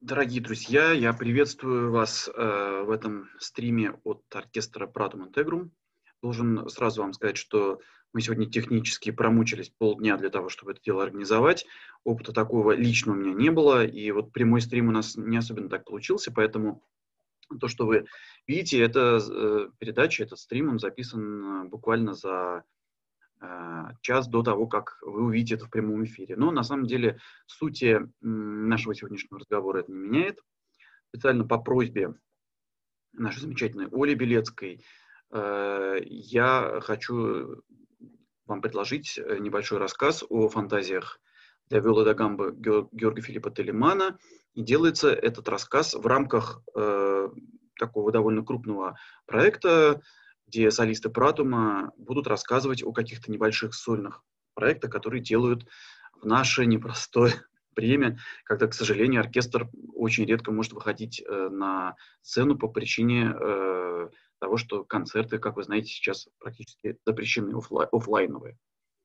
Дорогие друзья, я приветствую вас в этом стриме от оркестра Pratum Integrum. Должен сразу вам сказать, что мы сегодня технически промучились полдня для того, чтобы это дело организовать. Опыта такого лично у меня не было, и вот прямой стрим у нас не особенно так получился, поэтому то, что вы видите, это передача, этот стрим, он записан буквально за час до того, как вы увидите это в прямом эфире. Но на самом деле сути нашего сегодняшнего разговора это не меняет. Специально по просьбе нашей замечательной Оли Белецкой я хочу вам предложить небольшой рассказ о фантазиях для виолы да гамбо Георга Филиппа Телемана. И делается этот рассказ в рамках такого довольно крупного проекта, где солисты Пратума будут рассказывать о каких-то небольших сольных проектах, которые делают в наше непростое время, когда, к сожалению, оркестр очень редко может выходить на сцену по причине того, что концерты, как вы знаете, сейчас практически запрещены офлайновые.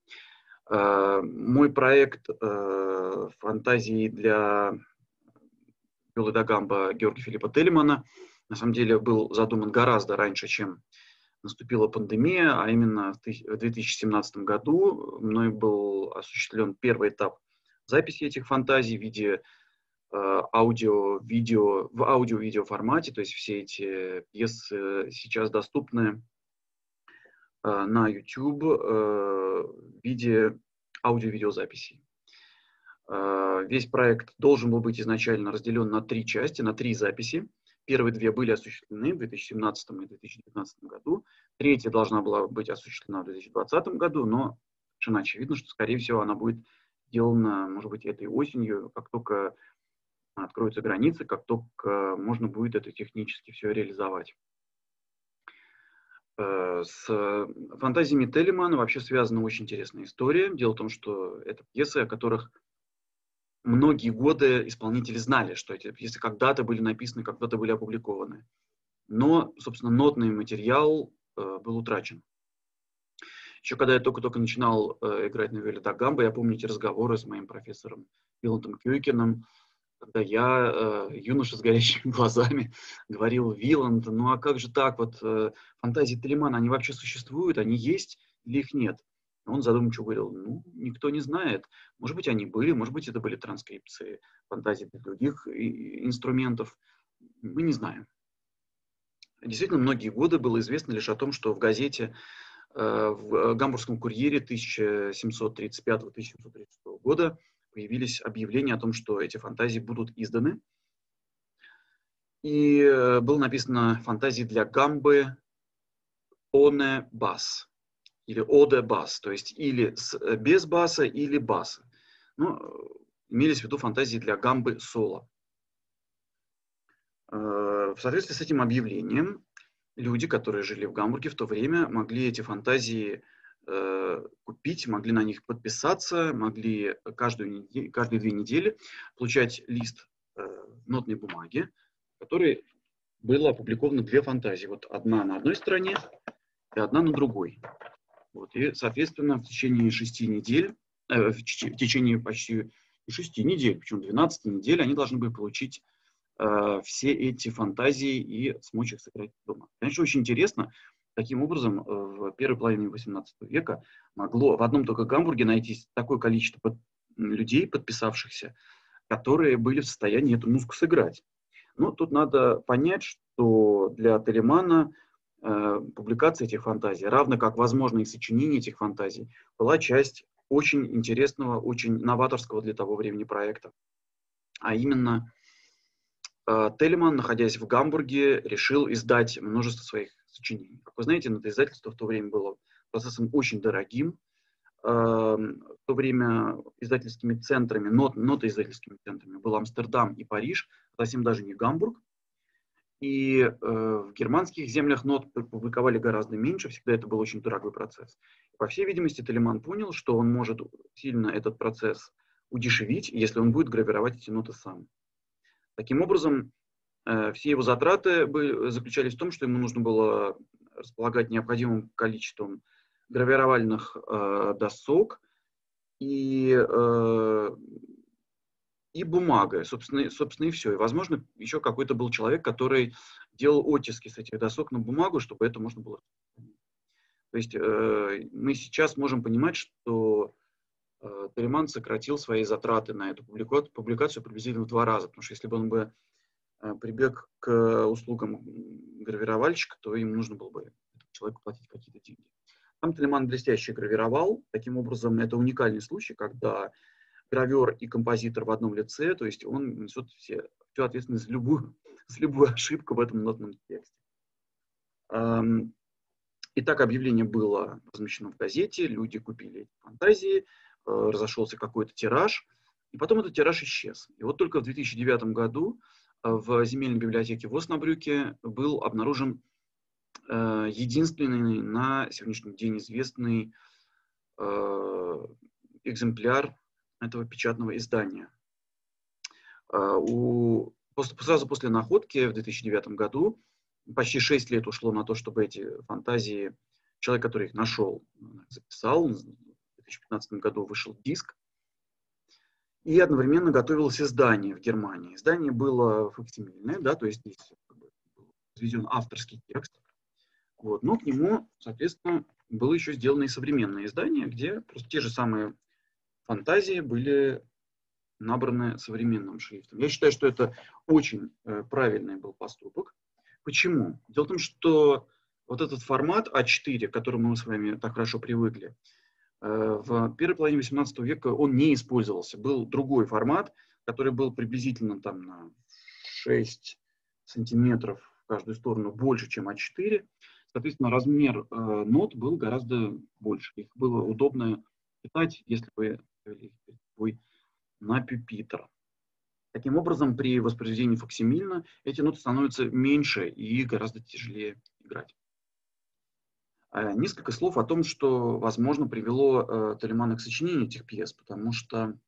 Мой проект фантазии для виолы да гамбо Георга Филиппа Телемана на самом деле был задуман гораздо раньше, чем наступила пандемия, а именно в 2017 году мной был осуществлен первый этап записи этих фантазий в виде аудио-видео, в аудио-видео формате, то есть все эти пьесы сейчас доступны на YouTube в виде аудио-видеозаписей. Весь проект должен был быть изначально разделен на 3 части, на 3 записи. Первые 2 были осуществлены в 2017 и 2019 году. Третья должна была быть осуществлена в 2020 году, но совершенно очевидно, что, скорее всего, она будет сделана, может быть, этой осенью, как только откроются границы, как только можно будет это технически все реализовать. С фантазиями Телемана вообще связана очень интересная история. Дело в том, что это пьесы, о которых многие годы исполнители знали, что эти пьесы когда-то были написаны, когда-то были опубликованы. Но, собственно, нотный материал был утрачен. Еще когда я только-только начинал играть на виоле да гамбо, я помню эти разговоры с моим профессором Виландом Кюйкеном, когда я, юноша с горящими глазами, говорил: Виланд, ну а как же так, вот фантазии Телемана, они вообще существуют, они есть или их нет? Он задумчиво говорил: ну, никто не знает. Может быть, они были, может быть, это были транскрипции фантазий для других инструментов. Мы не знаем. Действительно, многие годы было известно лишь о том, что в газете, в Гамбургском курьере 1735-1736 года появились объявления о том, что эти фантазии будут изданы. И было написано фантазии для гамбы оне бас, или оде бас, то есть или без баса, или баса. Ну, имелись в виду фантазии для гамбы соло. В соответствии с этим объявлением, люди, которые жили в Гамбурге в то время, могли эти фантазии купить, могли на них подписаться, могли каждые 2 недели получать лист нотной бумаги, в которой было опубликовано 2 фантазии. Вот одна на одной стороне и одна на другой. Вот. И, соответственно, в течение 6 недель, в течение почти 6 недель, причем 12 недель, они должны были получить все эти фантазии и смочь их сыграть дома. Конечно, очень интересно, таким образом в первой половине XVIII века могло в одном только Гамбурге найтись такое количество людей, подписавшихся, которые были в состоянии эту музыку сыграть. Но тут надо понять, что для Телемана публикация этих фантазий, равно как возможно и сочинение этих фантазий, была часть очень интересного, очень новаторского для того времени проекта. А именно, Телеман, находясь в Гамбурге, решил издать множество своих сочинений. Как вы знаете, нотоиздательство в то время было процессом очень дорогим. В то время издательскими центрами, нотоиздательскими центрами был Амстердам и Париж, совсем даже не Гамбург. И в германских землях нот публиковали гораздо меньше, всегда это был очень дорогой процесс. По всей видимости, Телеман понял, что он может сильно этот процесс удешевить, если он будет гравировать эти ноты сам. Таким образом, все его затраты заключались в том, что ему нужно было располагать необходимым количеством гравировальных досок и и бумага, собственно, и все. И, возможно, еще какой-то был человек, который делал оттиски с этих досок на бумагу, чтобы это можно было... То есть мы сейчас можем понимать, что Телеман сократил свои затраты на эту публикацию приблизительно в 2 раза, потому что если бы он бы прибег к услугам гравировальщика, то им нужно было бы человеку платить какие-то деньги. Там Телеман блестяще гравировал. Таким образом, это уникальный случай, когда гравер и композитор в одном лице, то есть он несет всю ответственность за любую ошибку в этом нотном тексте. Итак, объявление было размещено в газете, люди купили эти фантазии, разошелся какой-то тираж, и потом этот тираж исчез. И вот только в 2009 году в земельной библиотеке в Оснабрюке был обнаружен единственный на сегодняшний день известный экземпляр этого печатного издания. Сразу после находки в 2009 году почти 6 лет ушло на то, чтобы эти фантазии, человек, который их нашел, записал. В 2015 году вышел диск. И одновременно готовилось издание в Германии. Издание было факсимильное, да, то есть здесь был введен авторский текст. Вот. Но к нему, соответственно, было еще сделано и современное издание, где просто те же самые фантазии были набраны современным шрифтом. Я считаю, что это очень правильный был поступок. Почему? Дело в том, что вот этот формат А4, к которому мы с вами так хорошо привыкли, в первой половине XVIII века он не использовался. Был другой формат, который был приблизительно там на 6 сантиметров в каждую сторону больше, чем А4. Соответственно, размер нот был гораздо больше. Их было удобно читать, если вы ставили их на пюпитр. Таким образом, при воспроизведении факсимильно эти ноты становятся меньше и гораздо тяжелее играть. Несколько слов о том, что, возможно, привело Телемана к сочинению этих пьес, потому что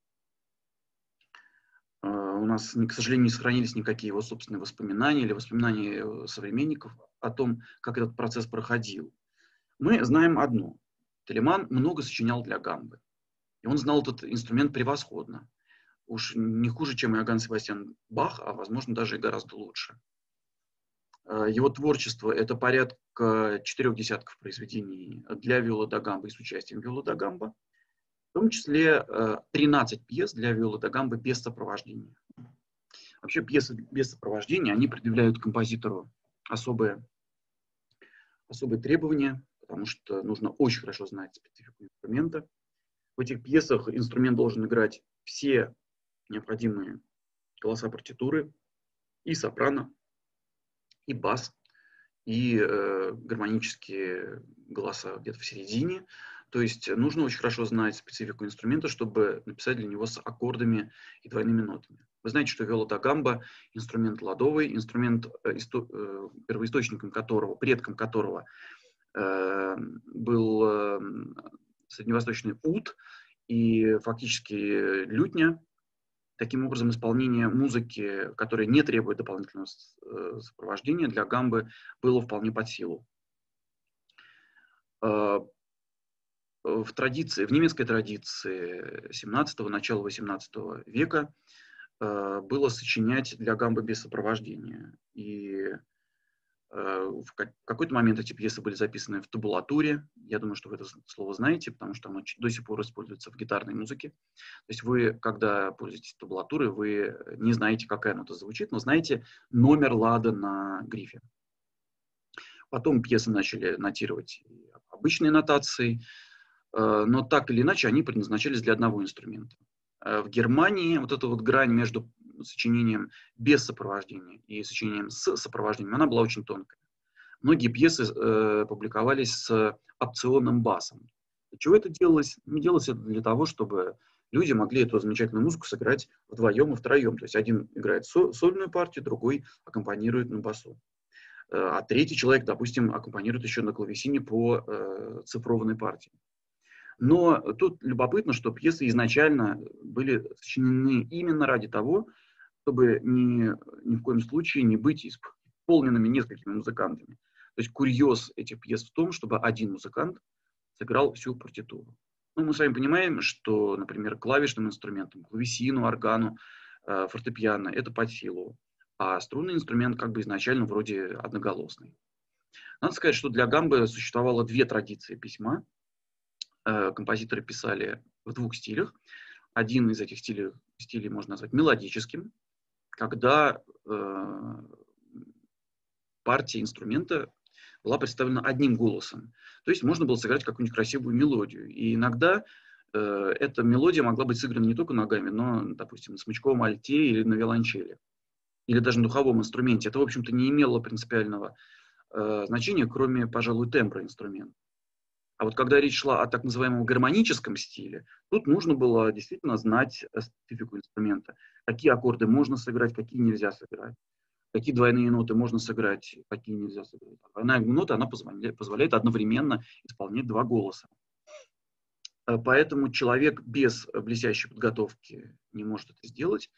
у нас, к сожалению, не сохранились никакие его собственные воспоминания или воспоминания современников о том, как этот процесс проходил. Мы знаем одно. Телеман много сочинял для гамбы. И он знал этот инструмент превосходно. Уж не хуже, чем Иоганн Себастьян Бах, а, возможно, даже и гораздо лучше. Его творчество – это порядка 4 десятков произведений для виолы да гамбы и с участием виолы да гамба, в том числе 13 пьес для виолы да гамбы без сопровождения. Вообще пьесы без сопровождения, они предъявляют композитору особые требования, потому что нужно очень хорошо знать специфику инструмента. В этих пьесах инструмент должен играть все необходимые голоса партитуры, и сопрано, и бас, и гармонические голоса где-то в середине. То есть нужно очень хорошо знать специфику инструмента, чтобы написать для него с аккордами и двойными нотами. Вы знаете, что виола да гамба – инструмент ладовый, инструмент, первоисточником которого, предком которого был средневосточный ут и фактически лютня. Таким образом, исполнение музыки, которая не требует дополнительного сопровождения, для гамбы было вполне под силу. В немецкой традиции 17-го, начала 18 века было сочинять для гамбы без сопровождения. И в какой-то момент эти пьесы были записаны в табулатуре. Я думаю, что вы это слово знаете, потому что оно до сих пор используется в гитарной музыке. То есть вы, когда пользуетесь табулатурой, вы не знаете, какая нота звучит, но знаете номер лада на грифе. Потом пьесы начали нотировать обычной нотацией, но так или иначе они предназначались для одного инструмента. В Германии вот эта вот грань между сочинением без сопровождения и сочинением с сопровождением, она была очень тонкая. Многие пьесы публиковались с опционным басом. Для чего это делалось? Делалось это для того, чтобы люди могли эту замечательную музыку сыграть вдвоем и втроем. То есть один играет сольную партию, другой аккомпанирует на басу. А третий человек, допустим, аккомпанирует еще на клавесине по цифрованной партии. Но тут любопытно, что пьесы изначально были сочинены именно ради того, чтобы ни в коем случае не быть исполненными несколькими музыкантами. То есть курьез этих пьес в том, чтобы один музыкант сыграл всю партитуру. Ну, мы с вами понимаем, что, например, клавишным инструментам, клавесину, органу, фортепиано – это под силу, а струнный инструмент как бы изначально вроде одноголосный. Надо сказать, что для гамбы существовало две традиции письма. Композиторы писали в двух стилях. Один из этих стилей можно назвать мелодическим, когда партия инструмента была представлена одним голосом. То есть можно было сыграть какую-нибудь красивую мелодию. И иногда эта мелодия могла быть сыграна не только ногами, но, допустим, на смычковом альте или на виолончели, или даже на духовом инструменте. Это, в общем-то, не имело принципиального значения, кроме, пожалуй, тембра инструмента. А вот когда речь шла о так называемом гармоническом стиле, тут нужно было действительно знать специфику инструмента. Какие аккорды можно сыграть, какие нельзя сыграть. Какие двойные ноты можно сыграть, какие нельзя сыграть. Двойная нота, она позволяет одновременно исполнять два голоса. Поэтому человек без блестящей подготовки не может это сделать.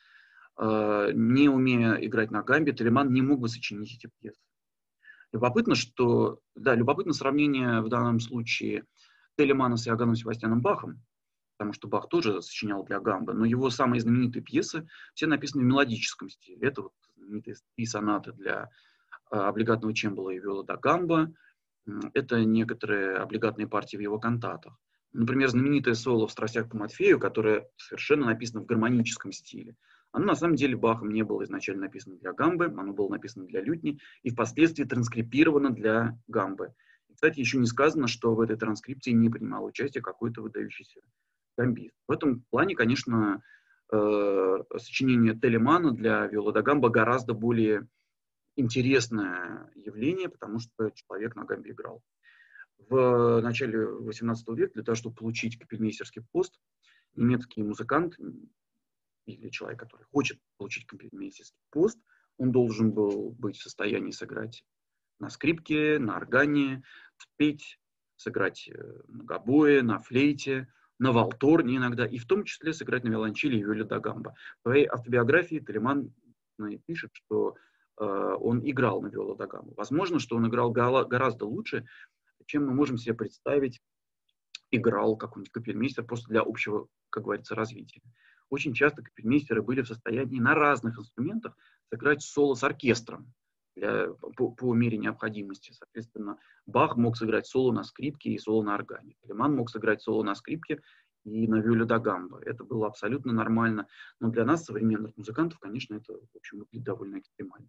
Не умея играть на гамбе, Телеман не мог бы сочинить эти пьесы. Любопытно сравнение в данном случае Телемана с Иоганном Себастьяном Бахом, потому что Бах тоже сочинял для гамбы, но его самые знаменитые пьесы все написаны в мелодическом стиле. Это вот знаменитые 3 сонаты для облигатного чембала и виола да гамба. Это некоторые облигатные партии в его кантатах. Например, знаменитое соло в «Страстях по Матфею», которое совершенно написано в гармоническом стиле. Оно на самом деле Бахом не было изначально написано для гамбы, оно было написано для лютни и впоследствии транскрипировано для гамбы. И, кстати, еще не сказано, что в этой транскрипции не принимал участие какой-то выдающийся гамбист. В этом плане, конечно, сочинение Телемана для виола да гамба гораздо более интересное явление, потому что человек на гамбе играл. В начале XVIII века для того, чтобы получить капельмейстерский пост, немецкий музыкант или человек, который хочет получить капельмейстерский пост, он должен был быть в состоянии сыграть на скрипке, на органе, спеть, сыграть на гобое, на флейте, на валторне иногда, и в том числе сыграть на виолончели и виоле да гамба. В своей автобиографии Телеман пишет, что он играл на виоле да гамба. Возможно, что он играл гораздо лучше, чем мы можем себе представить, играл какой-нибудь капельмейстер просто для общего, как говорится, развития. Очень часто капельмейстеры были в состоянии на разных инструментах сыграть соло с оркестром по мере необходимости. Соответственно, Бах мог сыграть соло на скрипке и соло на органе. Телеман мог сыграть соло на скрипке и на виоле да гамба. Это было абсолютно нормально. Но для нас, современных музыкантов, конечно, это, в общем, выглядит довольно экстремально.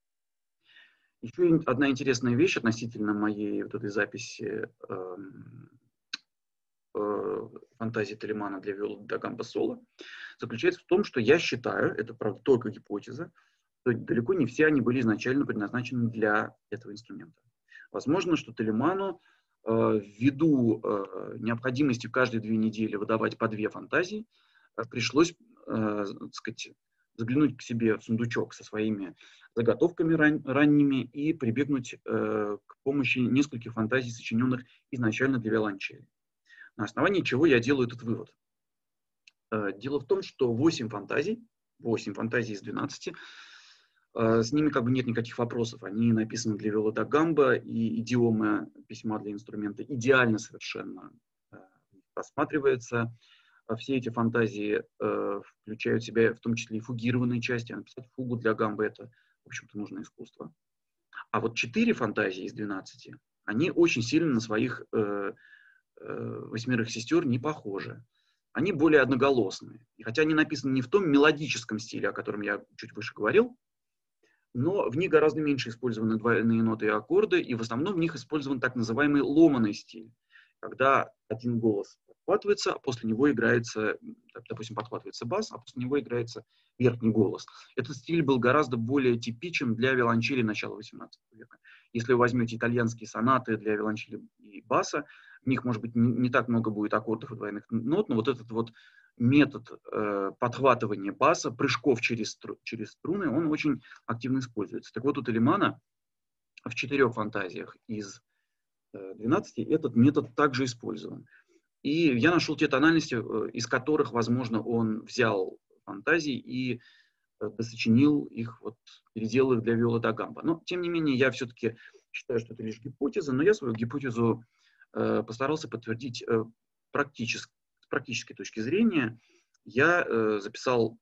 Еще одна интересная вещь относительно моей вот этой записи фантазии Телемана для виолы да гамба соло заключается в том, что я считаю, это, правда, только гипотеза, что далеко не все они были изначально предназначены для этого инструмента. Возможно, что Телеману ввиду необходимости каждые 2 недели выдавать по 2 фантазии, пришлось, так сказать, заглянуть к себе в сундучок со своими заготовками ранними и прибегнуть к помощи нескольких фантазий, сочиненных изначально для виолончели. На основании чего я делаю этот вывод? Дело в том, что 8 фантазий из 12, с ними как бы нет никаких вопросов. Они написаны для виолы да гамба, и идиома письма для инструмента идеально совершенно рассматривается. Все эти фантазии включают в себя в том числе и фугированные части. А написать фугу для гамбы — это, в общем-то, нужно искусство. А вот 4 фантазии из 12, они очень сильно на своих 8 сестер не похожи. Они более одноголосные. И хотя они написаны не в том мелодическом стиле, о котором я чуть выше говорил, но в них гораздо меньше использованы двойные ноты и аккорды, и в основном в них использован так называемый ломаный стиль, когда один голос подхватывается, а после него играется, допустим, подхватывается бас, а после него играется верхний голос. Этот стиль был гораздо более типичен для виолончели начала XVIII века. Если вы возьмете итальянские сонаты для виолончели и баса, в них, может быть, не так много будет аккордов и двойных нот, но вот этот вот метод подхватывания баса, прыжков через струны, он очень активно используется. Так вот, у Телемана в 4 фантазиях из 12 этот метод также использован. И я нашел те тональности, из которых, возможно, он взял фантазии и досочинил их, вот, переделал их для виолы да гамба. Но, тем не менее, я все-таки считаю, что это лишь гипотеза, но я свою гипотезу постарался подтвердить с практической точки зрения. Я записал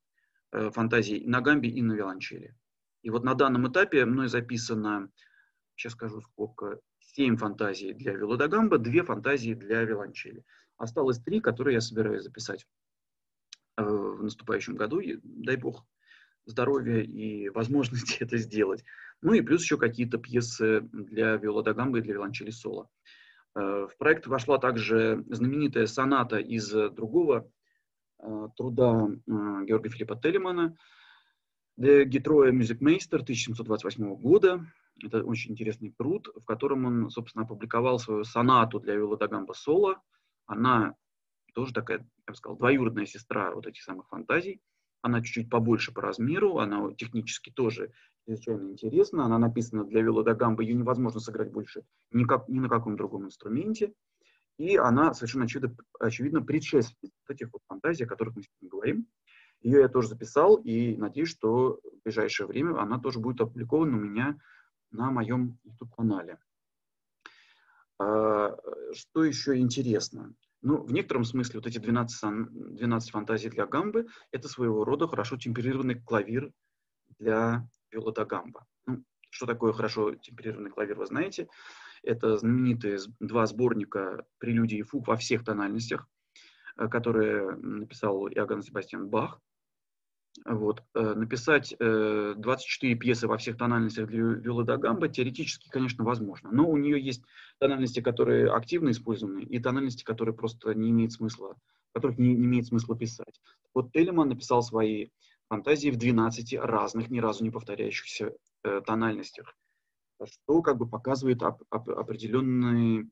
фантазий и на гамбе, и на виолончели. И вот на данном этапе мной записано, сейчас скажу сколько, 7 фантазий для виолончели, 2 фантазии для виолончели. Осталось 3, которые я собираюсь записать в наступающем году, и, дай бог здоровья и возможности это сделать. Ну и плюс еще какие-то пьесы для виола-да-гамбо и для виолончели соло. В проект вошла также знаменитая соната из другого труда Георга Филиппа Телемана «De Getreue Musikmeister» 1728 года. Это очень интересный труд, в котором он, собственно, опубликовал свою сонату для виола-да-гамбо соло. Она тоже такая, я бы сказал, двоюродная сестра вот этих самых фантазий. Она чуть-чуть побольше по размеру, она технически тоже чрезвычайно интересна. Она написана для виола-да-гамбо, ее невозможно сыграть больше ни на каком другом инструменте. И она совершенно очевидно предшественник этих вот фантазий, о которых мы сегодня говорим. Ее я тоже записал и надеюсь, что в ближайшее время она тоже будет опубликована у меня на моем YouTube-канале. Что еще интересно? Ну, в некотором смысле вот эти 12 фантазий для гамбы — это своего рода хорошо темперированный клавир для виола-да-гамбо. Ну, что такое хорошо темперированный клавир, вы знаете. Это знаменитые 2 сборника прелюдий и фуг во всех тональностях, которые написал Иоганн Себастьян Бах. Вот. Написать 24 пьесы во всех тональностях для виола-да-гамбо теоретически, конечно, возможно. Но у нее есть тональности, которые активно использованы, и тональности, которые просто не имеют смысла, которых не имеет смысла писать. Вот Телеман написал свои фантазии в 12 разных, ни разу не повторяющихся тональностях, что как бы показывает определенную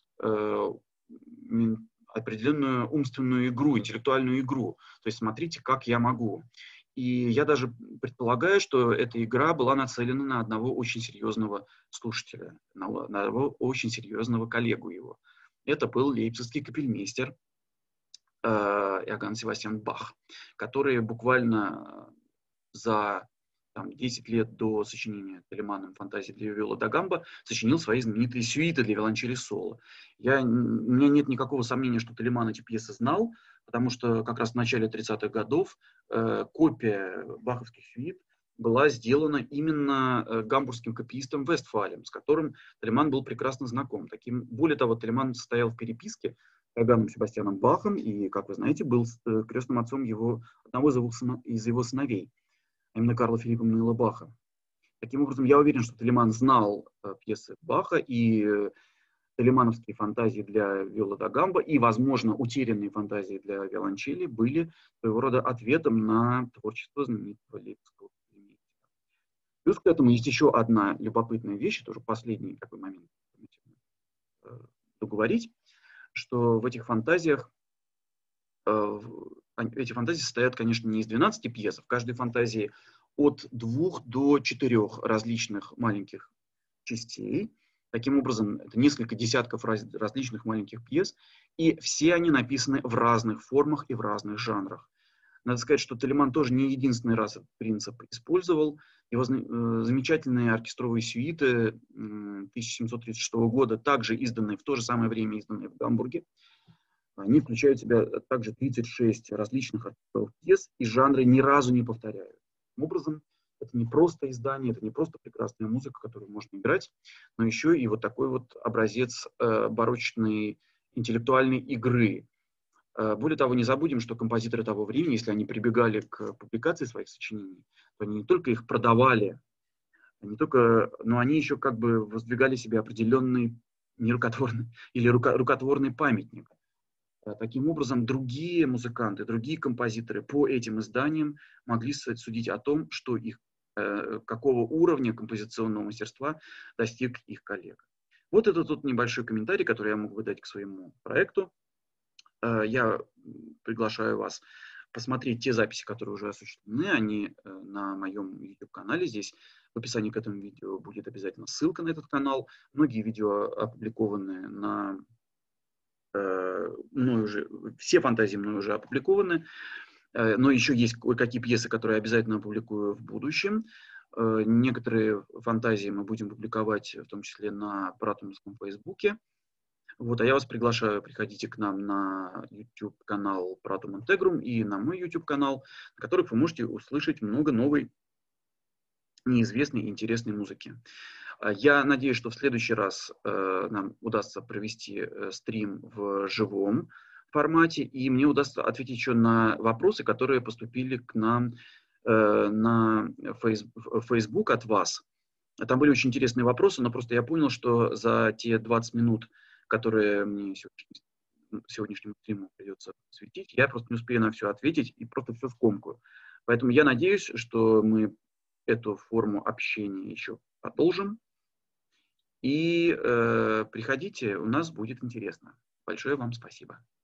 умственную игру, интеллектуальную игру. То есть смотрите, как я могу. И я даже предполагаю, что эта игра была нацелена на одного очень серьезного слушателя, на одного очень серьезного коллегу его. Это был лейпцигский капельмейстер Иоганн Себастьян Бах, который буквально за 10 лет до сочинения Телеманом фантазии для виола-да-гамбо сочинил свои знаменитые сюиты для виолончели соло. У меня нет никакого сомнения, что Телеман эти пьесы знал, потому что как раз в начале 30-х годов копия баховских сюит была сделана именно гамбургским копиистом Вестфалем, с которым Телеман был прекрасно знаком. Более того, Телеман состоял в переписке с Иоганном Себастьяном Бахом и, как вы знаете, был крестным отцом одного из его сыновей, именно Карла Филиппа Эммануэла Баха. Таким образом, я уверен, что Телеман знал пьесы Баха и телемановские фантазии для виола-да-гамбо и, возможно, утерянные фантазии для виолончели были своего рода ответом на творчество знаменитого лейпцигского капельмейстера. Плюс к этому есть еще одна любопытная вещь, тоже последний такой момент договорить, что в этих фантазиях эти фантазии состоят, конечно, не из 12 пьес, в каждой фантазии от 2 до 4 различных маленьких частей. Таким образом, это несколько десятков различных маленьких пьес, и все они написаны в разных формах и в разных жанрах. Надо сказать, что Телеман тоже не единственный раз этот принцип использовал. Его замечательные оркестровые сюиты 1736 года, также изданные в то же самое время, изданные в Гамбурге, они включают в себя также 36 различных оркестровых пьес, и жанры ни разу не повторяют. Таким образом, это не просто издание, это не просто прекрасная музыка, которую можно играть, но еще и вот такой вот образец барочной интеллектуальной игры. Более того, не забудем, что композиторы того времени, если они прибегали к публикации своих сочинений, то они не только их продавали, но они еще как бы воздвигали себе определенный нерукотворный или рукотворный памятник. Таким образом, другие музыканты, другие композиторы по этим изданиям могли судить о том, какого уровня композиционного мастерства достиг их коллега. Вот это тот небольшой комментарий, который я мог бы дать к своему проекту. Я приглашаю вас посмотреть те записи, которые уже осуществлены. Они на моем YouTube-канале. Здесь в описании к этому видео будет обязательно ссылка на этот канал. Многие видео опубликованы все фантазии мной уже опубликованы, но еще есть кое-какие пьесы, которые я обязательно опубликую в будущем. Некоторые фантазии мы будем публиковать, в том числе на Паратумовском Фейсбуке. Вот, а я вас приглашаю, приходите к нам на YouTube-канал Pratum Integrum и на мой YouTube-канал, на которых вы можете услышать много новой, неизвестной и интересной музыки. Я надеюсь, что в следующий раз нам удастся провести стрим в живом формате, и мне удастся ответить еще на вопросы, которые поступили к нам на Facebook от вас. Там были очень интересные вопросы, но просто я понял, что за те 20 минут, которые мне сегодняшнему стриму придется посвятить, я просто не успею на все ответить и просто все скомкаю. Поэтому я надеюсь, что мы эту форму общения еще продолжим. И приходите, у нас будет интересно. Большое вам спасибо.